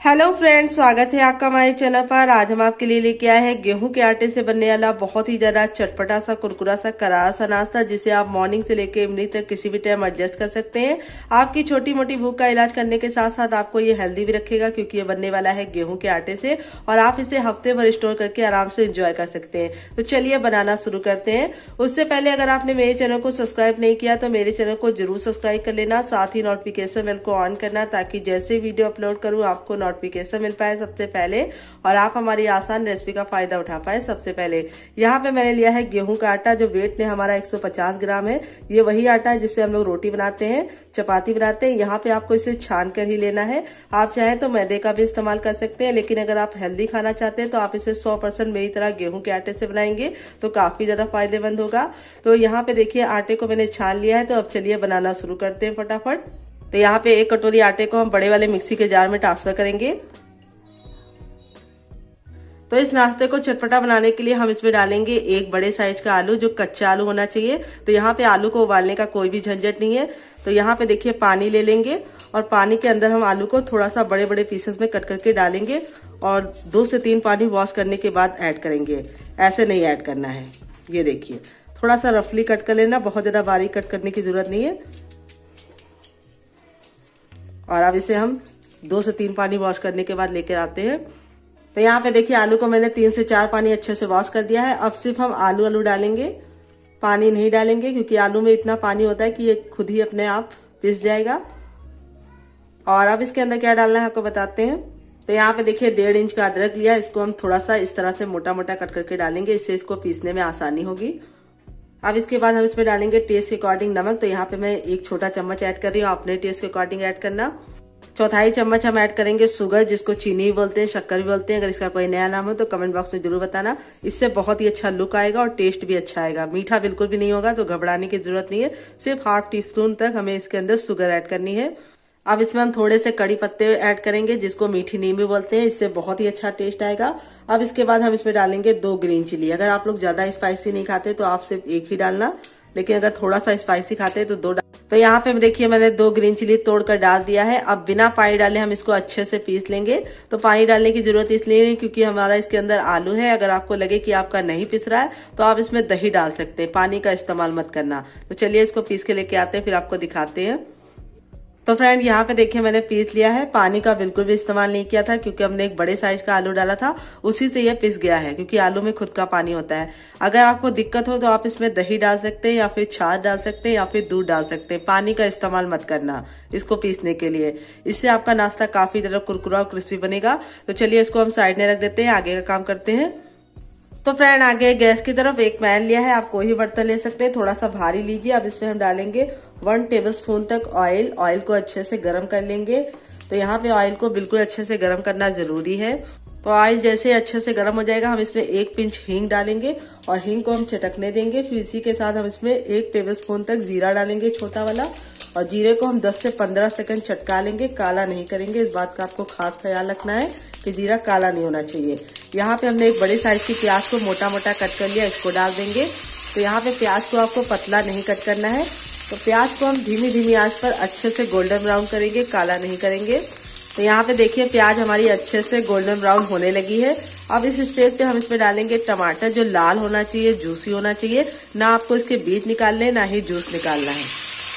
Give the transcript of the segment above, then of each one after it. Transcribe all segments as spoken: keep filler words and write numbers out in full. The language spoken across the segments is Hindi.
हेलो फ्रेंड्स, स्वागत है आपका हमारे चैनल पर। आज हम आपके लिए लेके आए हैं गेहूं के आटे से बनने वाला बहुत ही ज्यादा चटपटा सा, कुरकुरा सा, करारा सा नाश्ता, जिसे आप मॉर्निंग से लेके इवनिंग तक किसी भी टाइम एडजस्ट कर सकते हैं। आपकी छोटी मोटी भूख का इलाज करने के साथ साथ आपको ये हेल्दी भी रखेगा, क्योंकि ये बनने वाला है गेहूं के आटे से और आप इसे हफ्ते भर स्टोर करके आराम से इंजॉय कर सकते हैं। तो चलिए बनाना शुरू करते हैं। उससे पहले अगर आपने मेरे चैनल को सब्सक्राइब नहीं किया तो मेरे चैनल को जरूर सब्सक्राइब कर लेना, साथ ही नोटिफिकेशन बेल को ऑन करना, ताकि जैसे वीडियो अपलोड करूँ आपको नोटिफिकेशन मिल पाए सबसे पहले और आप हमारी आसान रेसिपी का फायदा उठा पाए सबसे पहले। यहाँ पे मैंने लिया है गेहूं का आटा, जो वेट ने हमारा एक सौ पचास ग्राम है। ये वही आटा है जिससे हम लोग रोटी बनाते हैं, चपाती बनाते हैं। यहाँ पे आपको इसे छान कर ही लेना है। आप चाहें तो मैदे का भी इस्तेमाल कर सकते हैं, लेकिन अगर आप हेल्दी खाना चाहते हैं तो आप इसे सौ परसेंट मेरी तरह गेहूं के आटे से बनाएंगे तो काफी ज्यादा फायदेमंद होगा। तो यहाँ पे देखिए आटे को मैंने छान लिया है। तो अब चलिए बनाना शुरू करते हैं फटाफट। तो यहाँ पे एक कटोरी आटे को हम बड़े वाले मिक्सी के जार में ट्रांसफर करेंगे। तो इस नाश्ते को चटपटा बनाने के लिए हम इसमें डालेंगे एक बड़े साइज का आलू, जो कच्चा आलू होना चाहिए। तो यहाँ पे आलू को उबालने का कोई भी झंझट नहीं है। तो यहाँ पे देखिए पानी ले लेंगे और पानी के अंदर हम आलू को थोड़ा सा बड़े बड़े पीसेस में कट करके डालेंगे और दो से तीन पानी वॉश करने के बाद ऐड करेंगे। ऐसे नहीं ऐड करना है। ये देखिए थोड़ा सा रफली कट कर लेना, बहुत ज्यादा बारीक कट करने की जरूरत नहीं है। और अब इसे हम दो से तीन पानी वॉश करने के बाद लेकर आते हैं। तो यहाँ पे देखिए आलू को मैंने तीन से चार पानी अच्छे से वॉश कर दिया है। अब सिर्फ हम आलू आलू डालेंगे, पानी नहीं डालेंगे, क्योंकि आलू में इतना पानी होता है कि ये खुद ही अपने आप पिस जाएगा। और अब इसके अंदर क्या डालना है आपको बताते हैं। तो यहाँ पे देखिए डेढ़ इंच का अदरक लिया, इसको हम थोड़ा सा इस तरह से मोटा मोटा कट करके डालेंगे, इससे इसको पीसने में आसानी होगी। अब इसके बाद हम इसमें डालेंगे टेस्ट के अकॉर्डिंग नमक। तो यहाँ पे मैं एक छोटा चम्मच ऐड कर रही हूँ, अपने टेस्ट के अकॉर्डिंग ऐड करना। चौथाई चम्मच हम ऐड करेंगे शुगर, जिसको चीनी भी बोलते हैं, शक्कर भी बोलते हैं। अगर इसका कोई नया नाम हो तो कमेंट बॉक्स में जरूर बताना। इससे बहुत ही अच्छा लुक आएगा और टेस्ट भी अच्छा आएगा। मीठा बिल्कुल भी नहीं होगा, तो घबराने की जरूरत नहीं है। सिर्फ हाफ टी स्पून तक हमें इसके अंदर शुगर ऐड करनी है। अब इसमें हम थोड़े से कड़ी पत्ते ऐड करेंगे, जिसको मीठी नीम भी बोलते हैं। इससे बहुत ही अच्छा टेस्ट आएगा। अब इसके बाद हम इसमें डालेंगे दो ग्रीन चिली। अगर आप लोग ज्यादा स्पाइसी नहीं खाते तो आप सिर्फ एक ही डालना, लेकिन अगर थोड़ा सा स्पाइसी खाते हैं तो दो। तो यहाँ पे देखिए मैंने दो ग्रीन चिली तोड़कर डाल दिया है। अब बिना पानी डाले हम इसको अच्छे से पीस लेंगे। तो पानी डालने की जरूरत इसलिए नहीं क्योंकि हमारा इसके अंदर आलू है। अगर आपको लगे कि आपका नहीं पिस रहा है तो आप इसमें दही डाल सकते हैं, पानी का इस्तेमाल मत करना। तो चलिए इसको पीस के लेके आते हैं, फिर आपको दिखाते हैं। तो फ्रेंड यहाँ पे देखिए मैंने पीस लिया है। पानी का बिल्कुल भी इस्तेमाल नहीं किया था, क्योंकि हमने एक बड़े साइज का आलू डाला था, उसी से ये पिस गया है, क्योंकि आलू में खुद का पानी होता है। अगर आपको दिक्कत हो तो आप इसमें दही डाल सकते हैं, या फिर छाछ डाल सकते हैं, या फिर दूध डाल सकते हैं। पानी का इस्तेमाल मत करना इसको पीसने के लिए। इससे आपका नाश्ता काफी ज्यादा कुरकुरा और क्रिस्पी बनेगा। तो चलिए इसको हम साइड में रख देते हैं, आगे का काम करते हैं। तो फ्रेंड आगे गैस की तरफ एक पैन लिया है, आप कोई भी बर्तन ले सकते हैं, थोड़ा सा भारी लीजिए। अब इसमें हम डालेंगे वन टेबलस्पून तक ऑयल। ऑयल को अच्छे से गर्म कर लेंगे। तो यहाँ पे ऑयल को बिल्कुल अच्छे से गर्म करना जरूरी है। तो ऑयल जैसे अच्छे से गर्म हो जाएगा, हम इसमें एक पिंच हींग डालेंगे और हींग को हम चटकने देंगे। फिर इसी के साथ हम इसमें एक टेबलस्पून तक जीरा डालेंगे, छोटा वाला। और जीरे को हम दस से पंद्रह सेकंड चटका लेंगे, काला नहीं करेंगे। इस बात का आपको खास ख्याल रखना है कि जीरा काला नहीं होना चाहिए। यहाँ पे हमने एक बड़ी साइज की प्याज को मोटा मोटा कट कर लिया, इसको डाल देंगे। तो यहाँ पे प्याज को आपको पतला नहीं कट करना है। तो प्याज को हम धीमी धीमी आंच पर अच्छे से गोल्डन ब्राउन करेंगे, काला नहीं करेंगे। तो यहाँ पे देखिए प्याज हमारी अच्छे से गोल्डन ब्राउन होने लगी है। अब इस स्टेज पे हम इसमें डालेंगे टमाटर, जो लाल होना चाहिए, जूसी होना चाहिए। ना आपको इसके बीज निकालने, ना ही जूस निकालना है।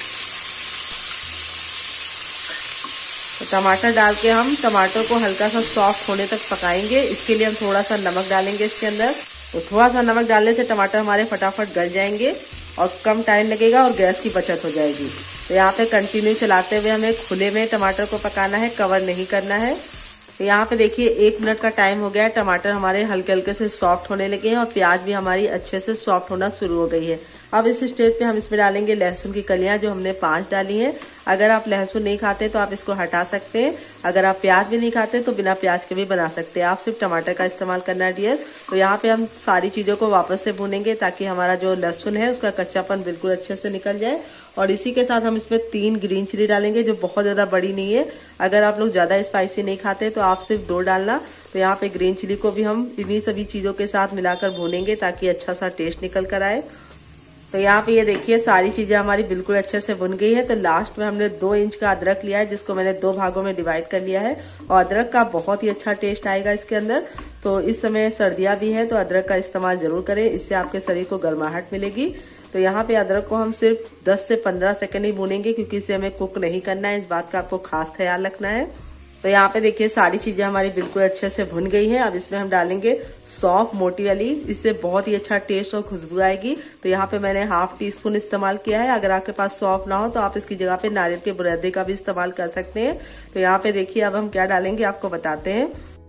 तो टमाटर डाल के हम टमाटर को हल्का सा सॉफ्ट होने तक पकाएंगे। इसके लिए हम थोड़ा सा नमक डालेंगे इसके अंदर। तो थोड़ा सा नमक डालने से टमाटर हमारे फटाफट गल जाएंगे और कम टाइम लगेगा और गैस की बचत हो जाएगी। तो यहाँ पे कंटिन्यू चलाते हुए हमें खुले में टमाटर को पकाना है, कवर नहीं करना है। तो यहाँ पे देखिए एक मिनट का टाइम हो गया है। टमाटर हमारे हल्के हल्के से सॉफ्ट होने लगे हैं और प्याज भी हमारी अच्छे से सॉफ्ट होना शुरू हो गई है। अब इस स्टेज पे हम इसमें डालेंगे लहसुन की कलियां, जो हमने पांच डाली हैं। अगर आप लहसुन नहीं खाते तो आप इसको हटा सकते हैं। अगर आप प्याज भी नहीं खाते तो बिना प्याज के भी बना सकते हैं। आप सिर्फ टमाटर का इस्तेमाल करना है डियर। तो यहाँ पे हम सारी चीजों को वापस से भूनेंगे, ताकि हमारा जो लहसुन है उसका कच्चापन बिल्कुल अच्छे से निकल जाए। और इसी के साथ हम इसमें तीन ग्रीन चिली डालेंगे, जो बहुत ज्यादा बड़ी नहीं है। अगर आप लोग ज्यादा स्पाइसी नहीं खाते तो आप सिर्फ दो डालना। तो यहाँ पे ग्रीन चिली को भी हम इन्हीं सभी चीजों के साथ मिलाकर भूनेंगे, ताकि अच्छा सा टेस्ट निकल कर आए। तो यहाँ पे ये देखिए सारी चीजें हमारी बिल्कुल अच्छे से भुन गई है। तो लास्ट में हमने दो इंच का अदरक लिया है, जिसको मैंने दो भागों में डिवाइड कर लिया है, और अदरक का बहुत ही अच्छा टेस्ट आएगा इसके अंदर। तो इस समय सर्दियां भी है तो अदरक का इस्तेमाल जरूर करें, इससे आपके शरीर को गर्माहट मिलेगी। तो यहाँ पे अदरक को हम सिर्फ दस से पंद्रह सेकंड ही भूनेंगे, क्योंकि इसे हमें कुक नहीं करना है, इस बात का आपको खास ख्याल रखना है। तो यहाँ पे देखिए सारी चीजें हमारी बिल्कुल अच्छे से भुन गई है। अब इसमें हम डालेंगे सौंफ मोटी वाली, इससे बहुत ही अच्छा टेस्ट और खुशबू आएगी। तो यहाँ पे मैंने हाफ टी स्पून इस्तेमाल किया है। अगर आपके पास सौंफ ना हो तो आप इसकी जगह पे नारियल के बुरादे का भी इस्तेमाल कर सकते हैं। तो यहाँ पे देखिए अब हम क्या डालेंगे आपको बताते हैं।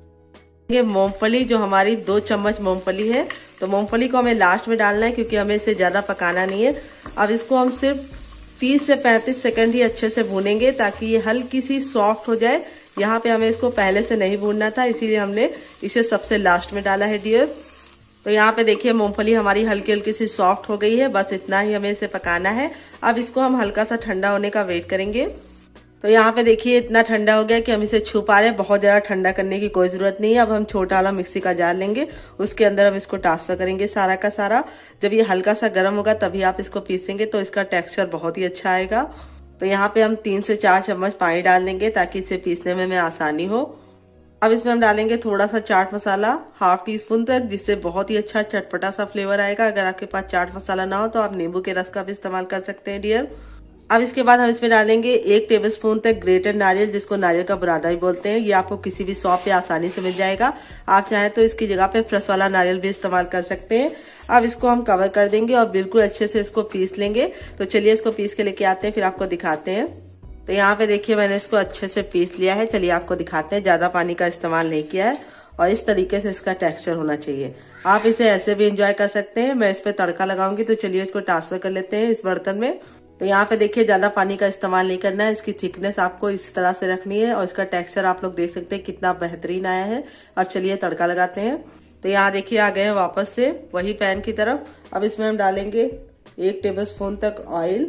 ये मूंगफली, जो हमारी दो चम्मच मूंगफली है, तो मूंगफली को हमें लास्ट में डालना है, क्योंकि हमें इसे ज्यादा पकाना नहीं है। अब इसको हम सिर्फ तीस से पैंतीस सेकंड ही अच्छे से भूनेंगे, ताकि ये हल्की सी सॉफ्ट हो जाए। यहाँ पे हमें इसको पहले से नहीं भूनना था, इसीलिए हमने इसे सबसे लास्ट में डाला है डियर। तो यहाँ पे देखिए मूंगफली हमारी हल्की हल्की सी सॉफ्ट हो गई है, बस इतना ही हमें इसे पकाना है। अब इसको हम हल्का सा ठंडा होने का वेट करेंगे। तो यहाँ पे देखिए इतना ठंडा हो गया कि हम इसे छू पा रहे हैं, बहुत ज्यादा ठंडा करने की कोई जरूरत नहीं है। अब हम छोटा वाला मिक्सी का जार लेंगे, उसके अंदर हम इसको ट्रांसफर करेंगे सारा का सारा। जब ये हल्का सा गर्म होगा तभी आप इसको पीसेंगे, तो इसका टेक्सचर बहुत ही अच्छा आएगा। तो यहाँ पे हम तीन से चार चम्मच पानी डाल देंगे, ताकि इसे पीसने में हमें आसानी हो। अब इसमें हम डालेंगे थोड़ा सा चाट मसाला, हाफ टी स्पून तक, जिससे बहुत ही अच्छा चटपटा सा फ्लेवर आएगा। अगर आपके पास चाट मसाला ना हो तो आप नींबू के रस का भी इस्तेमाल कर सकते हैं डियर। अब इसके बाद हम इसमें डालेंगे एक टेबलस्पून तक ग्रेटेड नारियल, जिसको नारियल का बुरादा भी बोलते हैं। ये आपको किसी भी शॉप पे आसानी से मिल जाएगा। आप चाहें तो इसकी जगह पे फ्रेश वाला नारियल भी इस्तेमाल कर सकते हैं। अब इसको हम कवर कर देंगे और बिल्कुल अच्छे से इसको पीस लेंगे। तो चलिए इसको पीस के लेके आते हैं, फिर आपको दिखाते हैं। तो यहाँ पे देखिए मैंने इसको अच्छे से पीस लिया है। चलिए आपको दिखाते हैं, ज्यादा पानी का इस्तेमाल नहीं किया है, और इस तरीके से इसका टेक्सचर होना चाहिए। आप इसे ऐसे भी इंजॉय कर सकते हैं। मैं इस पे तड़का लगाऊंगी, तो चलिए इसको ट्रांसफर कर लेते हैं इस बर्तन में। तो यहाँ पे देखिए ज्यादा पानी का इस्तेमाल नहीं करना है, इसकी थिकनेस आपको इस तरह से रखनी है, और इसका टेक्सचर आप लोग देख सकते हैं कितना बेहतरीन आया है। अब चलिए तड़का लगाते हैं। तो यहाँ देखिए आ गए हैं वापस से वही पैन की तरफ। अब इसमें हम डालेंगे एक टेबलस्पून तक ऑयल,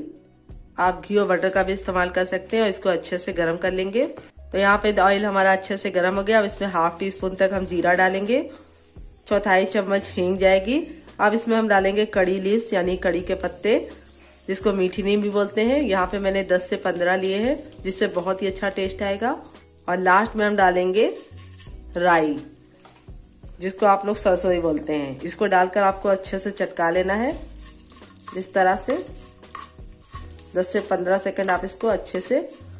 आप घी और बटर का भी इस्तेमाल कर सकते हैं, और इसको अच्छे से गर्म कर लेंगे। तो यहाँ पे ऑयल हमारा अच्छे से गर्म हो गया। अब इसमें हाफ टी स्पून तक हम जीरा डालेंगे, चौथाई चम्मच हींग जाएगी। अब इसमें हम डालेंगे कड़ी लीव्स, यानी कड़ी के पत्ते, जिसको मीठी नीम भी बोलते हैं। यहाँ पे मैंने दस से पंद्रह लिए हैं, जिससे बहुत ही अच्छा टेस्ट आएगा। और लास्ट में हम डालेंगे राई, जिसको आप लोग सरसों ही बोलते हैं। इसको डालकर आपको अच्छे से चटका लेना है, इस तरह से दस से पंद्रह सेकंड आप इसको अच्छे से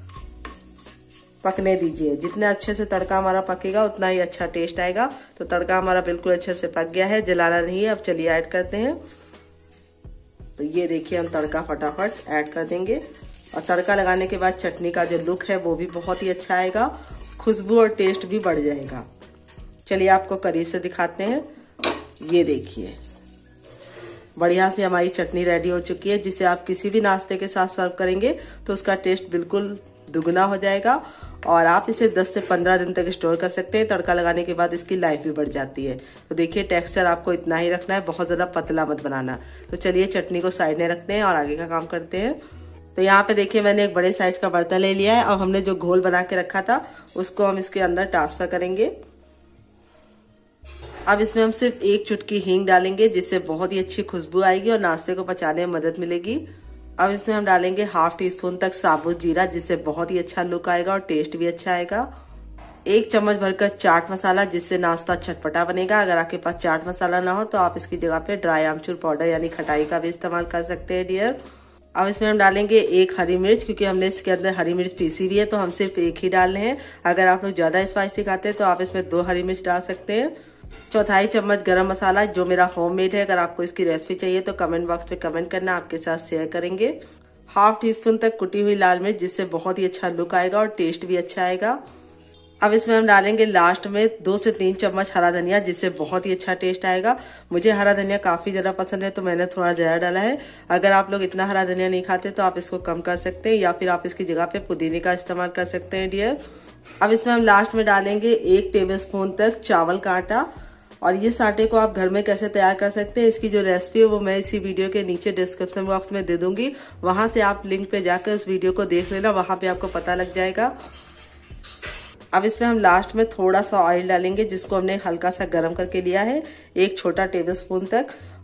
पकने दीजिए। जितना अच्छे से तड़का हमारा पकेगा उतना ही अच्छा टेस्ट आएगा। तो तड़का हमारा बिल्कुल अच्छे से पक गया है, जलाना नहीं है। अब चलिए ऐड करते हैं। तो ये देखिए हम तड़का फटाफट ऐड कर देंगे, और तड़का लगाने के बाद चटनी का जो लुक है वो भी बहुत ही अच्छा आएगा, खुशबू और टेस्ट भी बढ़ जाएगा। चलिए आपको करीब से दिखाते हैं। ये देखिए बढ़िया से हमारी चटनी रेडी हो चुकी है, जिसे आप किसी भी नाश्ते के साथ सर्व करेंगे तो उसका टेस्ट बिल्कुल दुगना हो जाएगा, और आप इसे दस से पंद्रह दिन तक स्टोर कर सकते हैं। तड़का लगाने के बाद इसकी लाइफ भी बढ़ जाती है। तो देखिए टेक्सचर आपको इतना ही रखना है, बहुत ज्यादा पतला मत बनाना। तो चलिए चटनी को साइड में रखते हैं और आगे का काम करते हैं। तो यहाँ पे देखिए मैंने एक बड़े साइज का बर्तन ले लिया है। अब हमने जो घोल बना के रखा था उसको हम इसके अंदर ट्रांसफर करेंगे। अब इसमें हम सिर्फ एक चुटकी हींग डालेंगे, जिससे बहुत ही अच्छी खुशबू आएगी और नाश्ते को पचाने में मदद मिलेगी। अब इसमें हम डालेंगे हाफ टी स्पून तक साबुत जीरा, जिससे बहुत ही अच्छा लुक आएगा और टेस्ट भी अच्छा आएगा। एक चम्मच भरकर चाट मसाला, जिससे नाश्ता चटपटा बनेगा। अगर आपके पास चाट मसाला ना हो तो आप इसकी जगह पे ड्राई आमचूर पाउडर यानी खटाई का भी इस्तेमाल कर सकते हैं डियर। अब इसमें हम डालेंगे एक हरी मिर्च, क्योंकि हमने इसके अंदर हरी मिर्च पीसी भी है, तो हम सिर्फ एक ही डाल रहे हैं। अगर आप लोग ज्यादा स्पाइसी खाते हैं तो आप इसमें दो हरी मिर्च डाल सकते हैं। चौथाई चम्मच गरम मसाला, जो मेरा होममेड है। अगर आपको इसकी रेसिपी चाहिए तो कमेंट बॉक्स में कमेंट करना, आपके साथ शेयर करेंगे। हाफ टी स्पून तक कुटी हुई लाल मिर्च, जिससे बहुत ही अच्छा लुक आएगा और टेस्ट भी अच्छा आएगा। अब इसमें हम डालेंगे लास्ट में दो से तीन चम्मच हरा धनिया, जिससे बहुत ही अच्छा टेस्ट आएगा। मुझे हरा धनिया काफी ज्यादा पसंद है, तो मैंने थोड़ा ज्यादा डाला है। अगर आप लोग इतना हरा धनिया नहीं खाते तो आप इसको कम कर सकते हैं, या फिर आप इसकी जगह पे पुदीने का इस्तेमाल कर सकते हैं डियर। अब इसमें हम लास्ट में डालेंगे एक टेबलस्पून तक चावल का आटा, और ये साटे को आप घर में कैसे तैयार कर सकते हैं इसकी जो रेसिपी है वो मैं इसी वीडियो के नीचे डिस्क्रिप्शन बॉक्स में दे दूंगी। वहां से आप लिंक पे जाकर उस वीडियो को देख लेना, वहां पे आपको पता लग जाएगा। अब इसमें हम लास्ट में थोड़ा सा ऑयल डालेंगे, जिसको हमने हल्का सा गर्म करके लिया है, एक छोटा टेबल स्पून तक।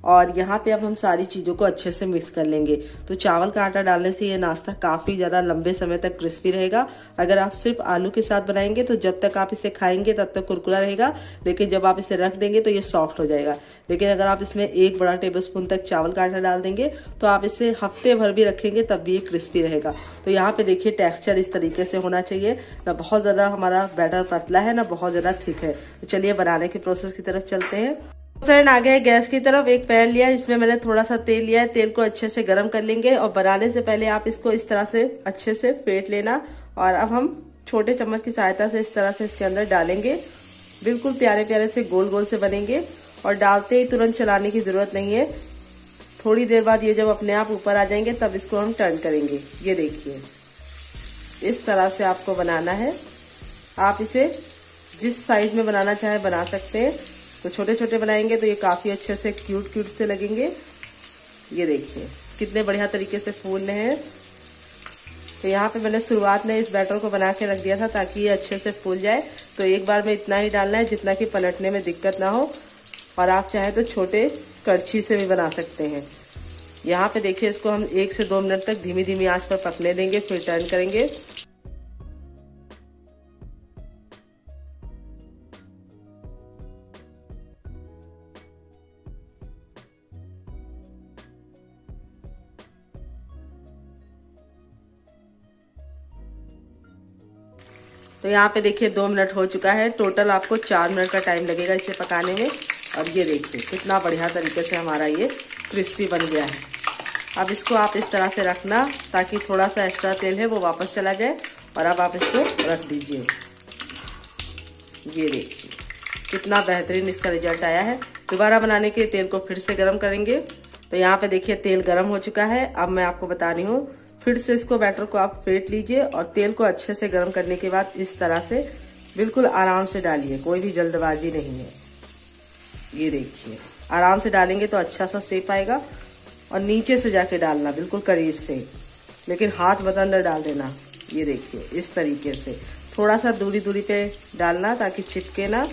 और यहाँ पे अब हम सारी चीज़ों को अच्छे से मिक्स कर लेंगे। तो चावल का आटा डालने से ये नाश्ता काफ़ी ज़्यादा लंबे समय तक क्रिस्पी रहेगा। अगर आप सिर्फ आलू के साथ बनाएंगे तो जब तक आप इसे खाएंगे तब तक कुरकुरा रहेगा, लेकिन जब आप इसे रख देंगे तो ये सॉफ्ट हो जाएगा। लेकिन अगर आप इसमें एक बड़ा टेबल स्पून तक चावल का आटा डाल देंगे तो आप इसे हफ्ते भर भी रखेंगे तब भी ये क्रिस्पी रहेगा। तो यहाँ पे देखिए टेक्सचर इस तरीके से होना चाहिए, ना बहुत ज़्यादा हमारा बैटर पतला है ना बहुत ज़्यादा थिक है। तो चलिए बनाने के प्रोसेस की तरफ चलते हैं। फ्रेंड आ गए गैस की तरफ। एक पैन लिया है, इसमें मैंने थोड़ा सा तेल लिया है। तेल को अच्छे से गर्म कर लेंगे और बनाने से पहले आप इसको इस तरह से अच्छे से फेंट लेना। और अब हम छोटे चम्मच की सहायता से इस तरह से इसके अंदर डालेंगे। बिल्कुल प्यारे प्यारे से गोल गोल से बनेंगे और डालते ही तुरंत चलाने की जरूरत नहीं है। थोड़ी देर बाद ये जब अपने आप ऊपर आ जाएंगे तब इसको हम टर्न करेंगे। ये देखिए इस तरह से आपको बनाना है। आप इसे जिस साइज में बनाना चाहे बना सकते हैं। तो छोटे छोटे बनाएंगे तो ये काफी अच्छे से क्यूट क्यूट से लगेंगे। ये देखिए कितने बढ़िया तरीके से फूल रहे हैं। तो यहाँ पे मैंने शुरुआत में इस बैटर को बना के रख दिया था ताकि ये अच्छे से फूल जाए। तो एक बार में इतना ही डालना है जितना कि पलटने में दिक्कत ना हो। और आप चाहे तो छोटे कड़छी से भी बना सकते हैं। यहाँ पे देखिए इसको हम एक से दो मिनट तक धीमी धीमी आंच पर पकने देंगे, फिर टर्न करेंगे। तो यहाँ पे देखिए दो मिनट हो चुका है। टोटल आपको चार मिनट का टाइम लगेगा इसे पकाने में। और ये देखिए कितना बढ़िया तरीके से हमारा ये क्रिस्पी बन गया है। अब इसको आप इस तरह से रखना ताकि थोड़ा सा एक्स्ट्रा तेल है वो वापस चला जाए। और अब आप इसको रख दीजिए। ये देखिए कितना बेहतरीन इसका रिजल्ट आया है। दोबारा बनाने के तेल को फिर से गर्म करेंगे। तो यहाँ पे देखिए तेल गर्म हो चुका है। अब मैं आपको बता रही हूँ, फिर से इसको बैटर को आप फेंट लीजिए और तेल को अच्छे से गर्म करने के बाद इस तरह से बिल्कुल आराम से डालिए, कोई भी जल्दबाजी नहीं है। ये देखिए आराम से डालेंगे तो अच्छा सा शेप आएगा। और नीचे से जाके डालना बिल्कुल करीब से, लेकिन हाथ मत अंदर डाल देना। ये देखिए इस तरीके से थोड़ा सा दूरी दूरी पे डालना ताकि चिपके ना।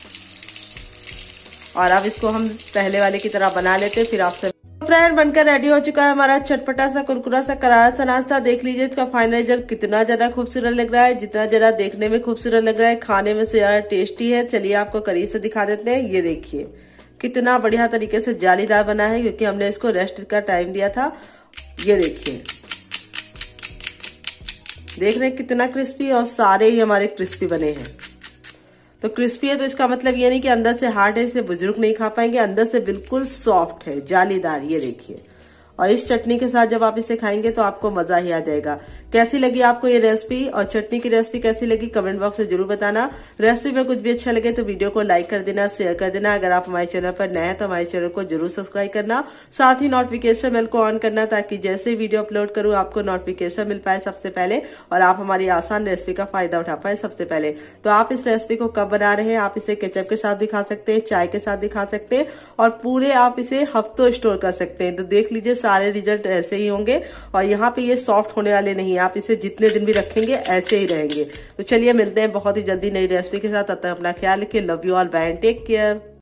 और अब इसको हम पहले वाले की तरह बना लेते, फिर आपसे फ्रेंड बनकर रेडी हो चुका है हमारा चटपटा सा कुरकुरा सा करारा सा नाश्ता। देख लीजिए इसका फाइनल रिजल्ट कितना ज्यादा खूबसूरत लग रहा है। जितना ज्यादा देखने में खूबसूरत लग रहा है खाने में से ज्यादा टेस्टी है। चलिए आपको करीब से दिखा देते हैं। ये देखिए कितना बढ़िया तरीके से जालीदार बना है क्योंकि हमने इसको रेस्ट का टाइम दिया था। ये देखिए देख रहे हैं कितना क्रिस्पी, और सारे ही हमारे क्रिस्पी बने हैं। तो क्रिस्पी है तो इसका मतलब ये नहीं कि अंदर से हार्ड है, इसे बुजुर्ग नहीं खा पाएंगे। अंदर से बिल्कुल सॉफ्ट है, जालीदार। ये देखिए और इस चटनी के साथ जब आप इसे खाएंगे तो आपको मजा ही आ जाएगा। कैसी लगी आपको ये रेसिपी और चटनी की रेसिपी कैसी लगी कमेंट बॉक्स में जरूर बताना। रेसिपी में कुछ भी अच्छा लगे तो वीडियो को लाइक कर देना, शेयर कर देना। अगर आप हमारे चैनल पर नए हैं तो हमारे चैनल को जरूर सब्सक्राइब करना। साथ ही नोटिफिकेशन बेल को ऑन करना ताकि जैसे ही वीडियो अपलोड करूं आपको नोटिफिकेशन मिल पाए सबसे पहले और आप हमारी आसान रेसिपी का फायदा उठा पाए सबसे पहले। तो आप इस रेसिपी को कब बना रहे हैं, आप इसे केचप के साथ भी खा सकते हैं, चाय के साथ भी खा सकते हैं और पूरे आप इसे हफ्तों स्टोर कर सकते हैं। तो देख लीजिए सारे रिजल्ट ऐसे ही होंगे और यहाँ पे ये सॉफ्ट होने वाले नहीं है। आप इसे जितने दिन भी रखेंगे ऐसे ही रहेंगे। तो चलिए मिलते हैं बहुत ही जल्दी नई रेसिपी के साथ। तब तक अपना ख्याल रखिए। Love you all, bye and take care.